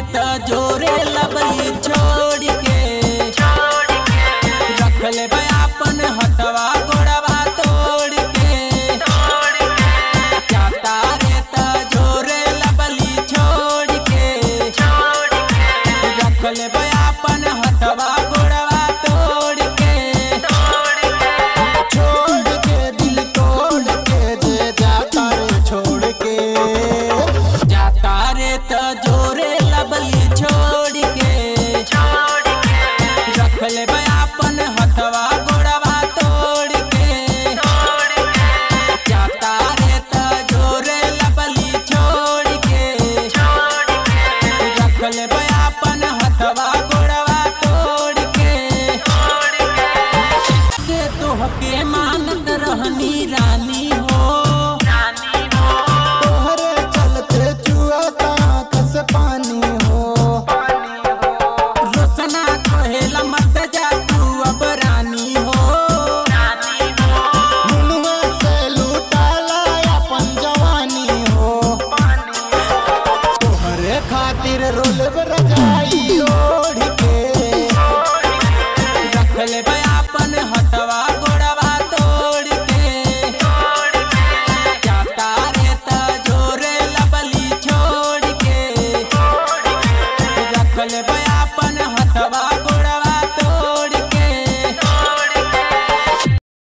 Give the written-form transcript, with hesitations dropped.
त जोरे लबली छोड़ के रख ले अपन हथवा गोड़वा तोड़ के जाता रे त जोरे लबली छोड़ के रख ले अपन हथवा गोड़वा तोड़ के छोड़ के दिल तोड़ के जे जाता रे छोड़ के जाता रे त